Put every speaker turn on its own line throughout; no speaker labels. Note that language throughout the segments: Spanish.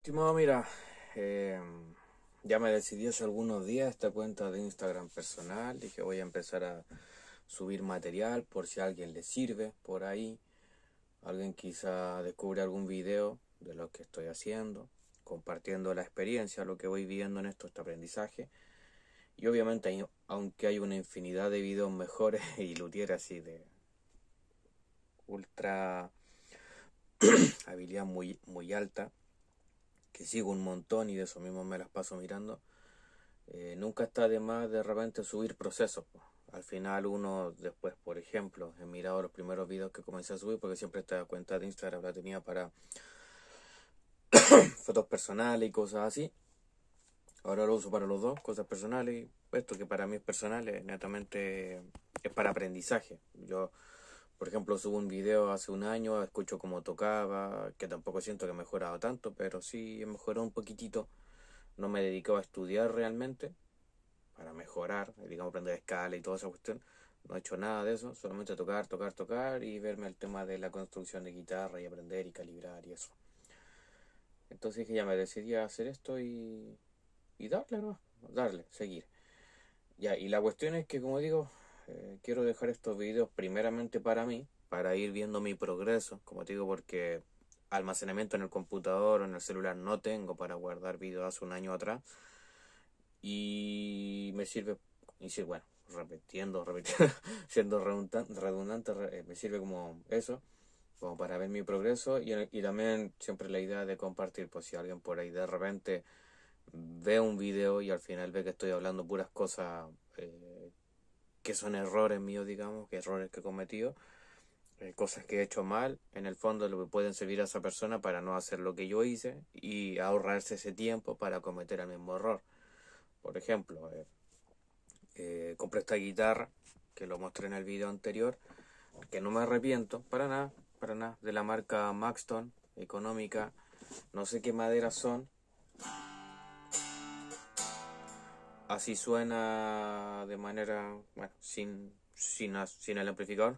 Estimado, mira, eh, ya me decidí hace algunos días esta cuenta de Instagram personal. Dije voy a empezar a subir material por si a alguien le sirve por ahí. Alguien quizá descubre algún video de lo que estoy haciendo, compartiendo la experiencia, lo que voy viviendo en esto, este aprendizaje. Y obviamente, aunque hay una infinidad de videos mejores y luthier así de ultra habilidad muy alta, que sigo un montón y de eso mismo me las paso mirando. Nunca está de más de repente subir procesos, po. Al final uno después, por ejemplo, he mirado los primeros videos que comencé a subir porque siempre esta cuenta de Instagram la tenía para fotos personales y cosas así. Ahora lo uso para los dos, cosas personales, y esto que para mí es personal, netamente es para aprendizaje. Yo, por ejemplo, subo un video hace un año, escucho cómo tocaba, que tampoco siento que he mejorado tanto, pero sí he mejorado un poquitito. No me he dedicado a estudiar realmente para mejorar, digamos, aprender escala y toda esa cuestión. No he hecho nada de eso, solamente tocar, tocar, tocar y verme el tema de la construcción de guitarra y aprender y calibrar y eso. Entonces dije, ya me decidí a hacer esto y darle, ¿no? Darle, seguir. Ya, y la cuestión es que, como digo, quiero dejar estos videos primeramente para mí, para ir viendo mi progreso, como te digo, porque almacenamiento en el computador o en el celular no tengo para guardar videos hace un año atrás. Y me sirve, y sí, bueno, repitiendo, siendo redundante, me sirve como eso, como para ver mi progreso y también siempre la idea de compartir, pues si alguien por ahí de repente ve un video y al final ve que estoy hablando puras cosas que son errores míos, digamos, que errores que he cometido, cosas que he hecho mal, en el fondo lo que pueden servir a esa persona para no hacer lo que yo hice y ahorrarse ese tiempo para cometer el mismo error. Por ejemplo, compré esta guitarra, que lo mostré en el video anterior, que no me arrepiento, para nada, de la marca Maxton, económica, no sé qué maderas son, así suena de manera, bueno, sin el amplificador.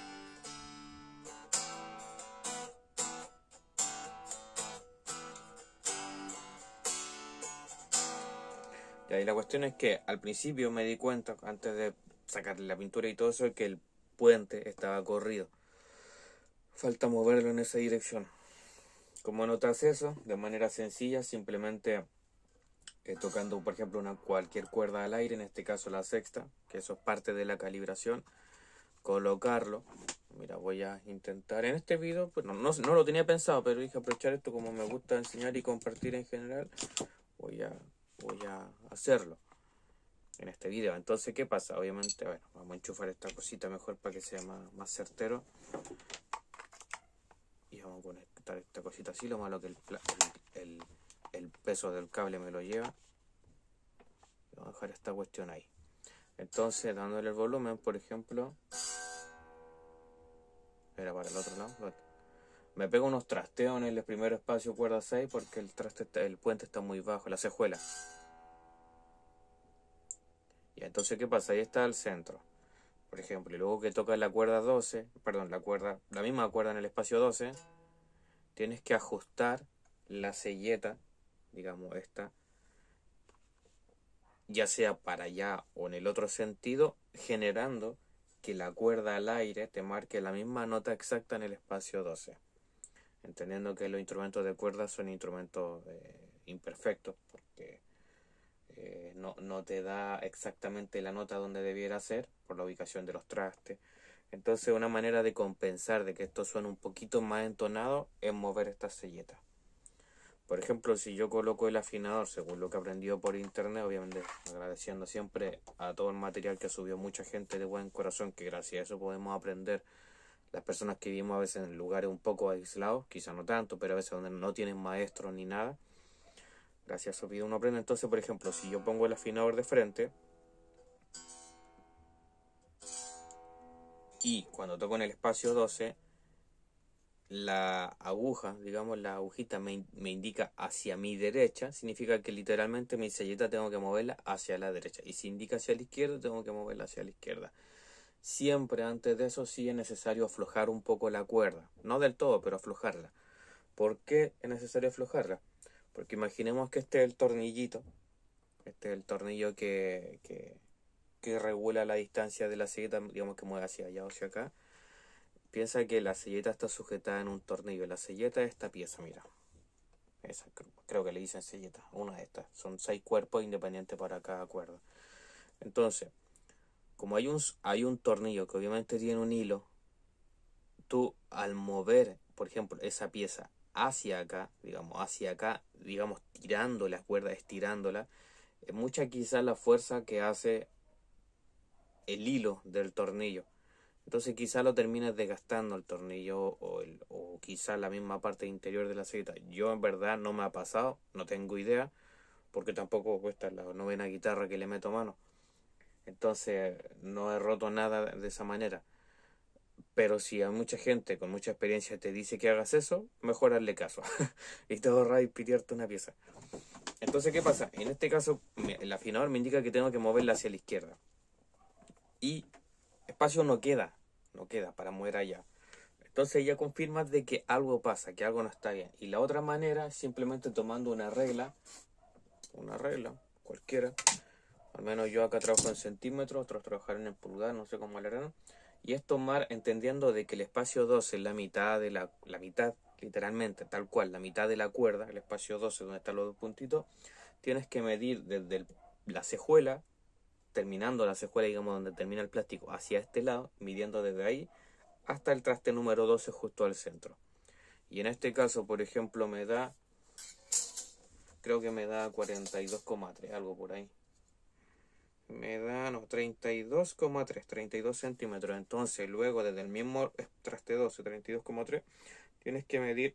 Y la cuestión es que al principio me di cuenta, antes de sacarle la pintura y todo eso, que el puente estaba corrido. Falta moverlo en esa dirección. ¿Cómo notas eso? De manera sencilla, simplemente tocando, por ejemplo, cualquier cuerda al aire, en este caso la sexta, que eso es parte de la calibración, colocarlo. Mira, voy a intentar en este video, pues no lo tenía pensado, pero dije aprovechar esto como me gusta enseñar y compartir en general, voy a, voy a hacerlo en este video. Entonces, ¿qué pasa? Obviamente, bueno, vamos a enchufar esta cosita mejor para que sea más certero. Y vamos a conectar esta cosita así, lo malo que el, el peso del cable me lo lleva. Vamos a dejar esta cuestión ahí. Entonces, dándole el volumen, por ejemplo, era para el otro lado. Me pego unos trasteos en el primer espacio cuerda 6 porque el puente está muy bajo, la cejuela. Y entonces, ¿qué pasa? Ahí está el centro, por ejemplo, y luego que toca la cuerda 12, perdón, la misma cuerda en el espacio 12, tienes que ajustar la selleta, digamos esta, ya sea para allá o en el otro sentido, generando que la cuerda al aire te marque la misma nota exacta en el espacio 12. Entendiendo que los instrumentos de cuerda son instrumentos imperfectos, porque no te da exactamente la nota donde debiera ser, por la ubicación de los trastes. Entonces una manera de compensar de que esto suene un poquito más entonado es mover estas selletas. Por ejemplo, si yo coloco el afinador, según lo que he aprendido por internet, obviamente agradeciendo siempre a todo el material que subió mucha gente de buen corazón, que gracias a eso podemos aprender las personas que vivimos a veces en lugares un poco aislados, quizá no tanto, pero a veces donde no tienen maestros ni nada, gracias a eso video uno aprende. Entonces, por ejemplo, si yo pongo el afinador de frente y cuando toco en el espacio 12, la aguja, digamos, la agujita me indica hacia mi derecha, significa que literalmente mi selleta tengo que moverla hacia la derecha. Y si indica hacia la izquierda, tengo que moverla hacia la izquierda. Siempre antes de eso sí es necesario aflojar un poco la cuerda. No del todo, pero aflojarla. ¿Por qué es necesario aflojarla? Porque imaginemos que este es el tornillito, este es el tornillo que regula la distancia de la silleta, digamos que mueve hacia allá o hacia acá. Piensa que la silleta está sujetada en un tornillo. La silleta es esta pieza, mira. Esa, creo que le dicen silleta, una de estas. Son 6 cuerpos independientes para cada cuerda. Entonces, como hay un tornillo que obviamente tiene un hilo, tú al mover, por ejemplo, esa pieza hacia acá, digamos, tirando la cuerda, estirándola, es mucha quizás la fuerza que hace el hilo del tornillo. Entonces quizá lo termines desgastando el tornillo o quizá la misma parte interior de la silleta. Yo en verdad no me ha pasado, no tengo idea, porque tampoco cuesta la novena guitarra que le meto mano. Entonces no he roto nada de esa manera. Pero si a mucha gente con mucha experiencia te dice que hagas eso, mejor hazle caso. Y te ahorras y pitearte una pieza. Entonces, ¿qué pasa? En este caso, el afinador me indica que tengo que moverla hacia la izquierda. Y espacio no queda para mover allá. Entonces ya confirmas de que algo pasa, que algo no está bien. Y la otra manera es simplemente tomando una regla cualquiera. Al menos yo acá trabajo en centímetros, otros trabajarán en pulgadas, no sé cómo lo harán. Y es tomar entendiendo de que el espacio 12 es la mitad de la mitad, literalmente, tal cual, la mitad de la cuerda, el espacio 12 donde están los dos puntitos, tienes que medir desde la cejuela, terminando la cejuela, digamos, donde termina el plástico, hacia este lado, midiendo desde ahí hasta el traste número 12 justo al centro. Y en este caso, por ejemplo, creo que me da 42,3, algo por ahí. Me da, no, 32,3, 32 centímetros. Entonces, luego desde el mismo traste 12, 32,3, tienes que medir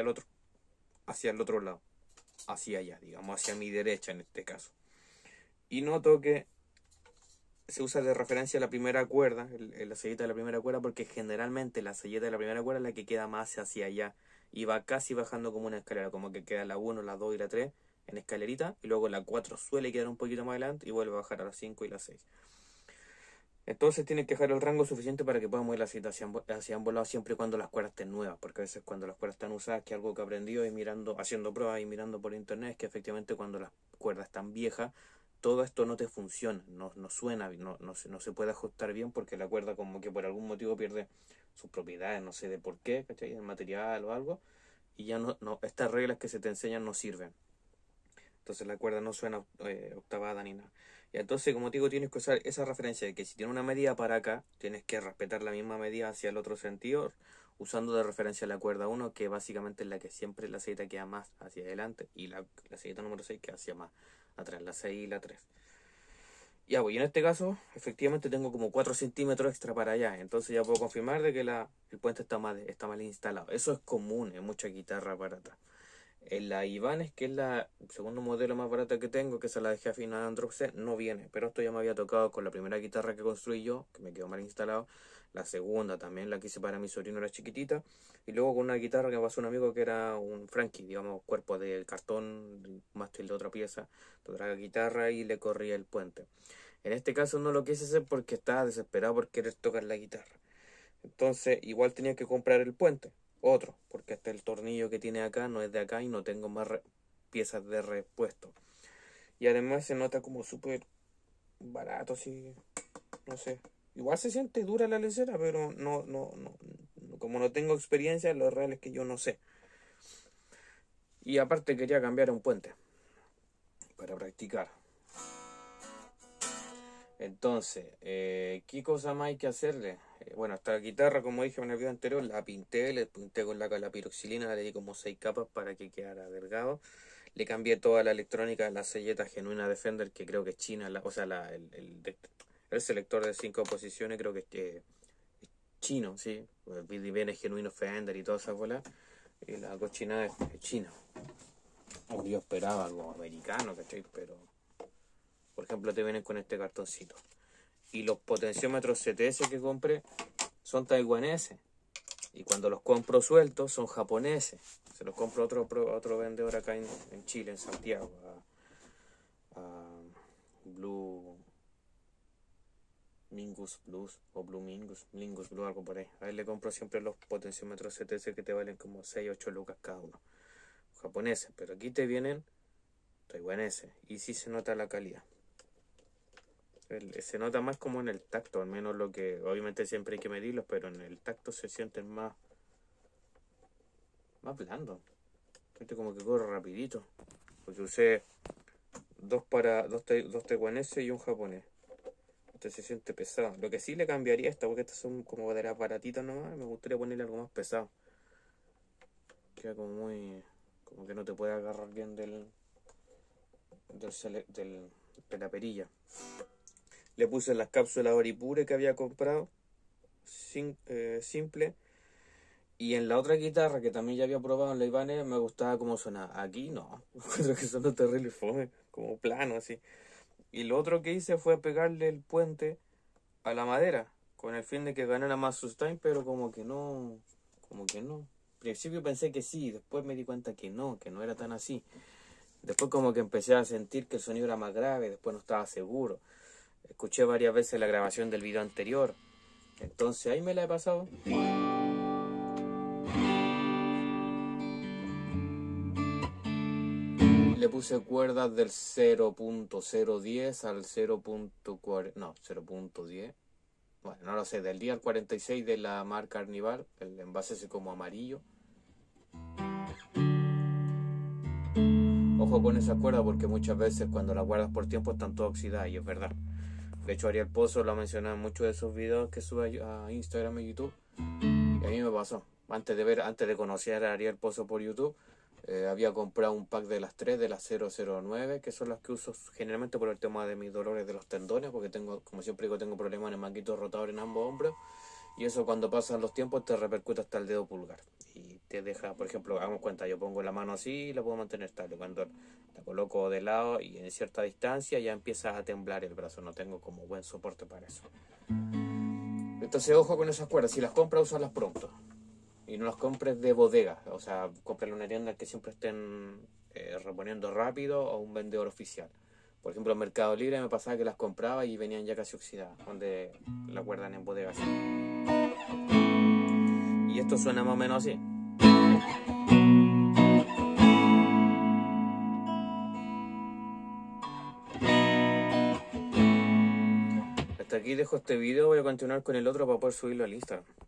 hacia el otro lado, hacia allá, digamos, hacia mi derecha en este caso. Y noto que se usa de referencia la primera cuerda, la selleta de la primera cuerda, porque generalmente la selleta de la primera cuerda es la que queda más hacia allá y va casi bajando como una escalera, como que queda la 1, la 2 y la 3 en escalerita, y luego la 4 suele quedar un poquito más adelante y vuelve a bajar a la 5 y la 6. Entonces tienes que dejar el rango suficiente para que puedas mover la selleta hacia ambos lados siempre y cuando las cuerdas estén nuevas, porque a veces cuando las cuerdas están usadas, que algo que he aprendido y mirando, haciendo pruebas y mirando por internet, es que efectivamente cuando las cuerdas están viejas, todo esto no te funciona, no suena, no se puede ajustar bien porque la cuerda como que por algún motivo pierde sus propiedades, no sé de por qué, ¿cachai? El material o algo, y ya estas reglas que se te enseñan no sirven. Entonces la cuerda no suena octavada ni nada. Y entonces, como te digo, tienes que usar esa referencia de que si tiene una medida para acá, tienes que respetar la misma medida hacia el otro sentido, usando de referencia la cuerda 1, que básicamente es la que siempre la selleta queda más hacia adelante, y la selleta número 6 queda hacia más atrás, la 6 y la 3. Ya, pues, y en este caso, efectivamente tengo como 4 centímetros extra para allá, entonces ya puedo confirmar de que el puente está mal instalado. Eso es común en muchas guitarras baratas. En la Ibanez, que es el segundo modelo más barata que tengo, que se la dejé afinada en Drop C, no viene. Pero esto ya me había tocado con la primera guitarra que construí yo, que me quedó mal instalado. La segunda también la quise para mi sobrino, era chiquitita. Y luego con una guitarra que me pasó un amigo que era un Frankie, digamos, cuerpo de cartón, mástil de otra pieza, otra guitarra y le corría el puente. En este caso no lo quise hacer porque estaba desesperado por querer tocar la guitarra. Entonces, igual tenía que comprar el puente, otro, porque hasta el tornillo que tiene acá no es de acá y no tengo más piezas de repuesto. Y además se nota como súper barato, así, no sé. Igual se siente dura la lecera, pero como no tengo experiencia, lo real es que yo no sé. Y aparte quería cambiar un puente para practicar. Entonces, ¿qué cosa más hay que hacerle? Bueno, esta guitarra, como dije en el video anterior, la pinté, le pinté con la piroxilina, le di como 6 capas para que quedara delgado. Le cambié toda la electrónica, la selleta genuina de Fender, que creo que es china, o sea, el selector de 5 posiciones creo que es chino, sí. Viene genuino Fender y toda esa bola. Y la cochinada es china. Yo esperaba algo americano, ¿cachai? Pero, por ejemplo, te vienen con este cartoncito. Y los potenciómetros CTS que compré son taiwaneses. Y cuando los compro sueltos son japoneses. Se los compro a otro vendedor acá en Chile, en Santiago. A Blue Mingus Blues o Blue Mingus Blue, algo por ahí. A él le compro siempre los potenciómetros CTS que te valen como 6, 8 lucas cada uno. japoneses, pero aquí te vienen taiwaneses y sí se nota la calidad. Se nota más como en el tacto, al menos lo que, obviamente siempre hay que medirlos, pero en el tacto se sienten más blando. Este como que corre rapidito, porque usé dos taiwaneses y un japonés. Este se siente pesado. Lo que sí le cambiaría esta, porque estas son como de las baratitas nomás, me gustaría ponerle algo más pesado. Queda como muy, como que no te puede agarrar bien de la perilla. Le puse las cápsulas Oripure que había comprado, simple. Y en la otra guitarra que también ya había probado en la Ibanez me gustaba cómo sonaba. Aquí no, creo que sonó terrible fome, como plano así. Y lo otro que hice fue pegarle el puente a la madera, con el fin de que ganara más sustain, pero como que no. Al principio pensé que sí, después me di cuenta que no era tan así. Después como que empecé a sentir que el sonido era más grave, después no estaba seguro. Escuché varias veces la grabación del video anterior, entonces ahí me la he pasado. Le puse cuerdas del 0.010 al 0.40, no, 0.10. Bueno, no lo sé, del día al 46 de la marca Arnival, el envase es como amarillo. Ojo con esa cuerda porque muchas veces cuando la guardas por tiempo están todas oxidadas y es verdad. De hecho Ariel Pozo lo ha mencionado en muchos de esos videos que sube a Instagram y YouTube. Y a mí me pasó. Antes de conocer a Ariel Pozo por YouTube, había comprado un pack de las 3, de las 009, que son las que uso generalmente por el tema de mis dolores de los tendones, porque tengo, como siempre digo, tengo problemas en el manguito rotador en ambos hombros. Y eso cuando pasan los tiempos te repercute hasta el dedo pulgar. Y te deja, por ejemplo, hagamos cuenta, yo pongo la mano así y la puedo mantener estable. Cuando la coloco de lado y en cierta distancia ya empieza a temblar el brazo. No tengo como buen soporte para eso. Entonces ojo con esas cuerdas. Si las compras, usarlas pronto. Y no las compres de bodega. O sea, cómprale una tienda que siempre estén reponiendo rápido o un vendedor oficial. Por ejemplo, en Mercado Libre me pasaba que las compraba y venían ya casi oxidadas, donde la guardan en bodegas. Y esto suena más o menos así. Hasta aquí dejo este video, voy a continuar con el otro para poder subirlo al Instagram.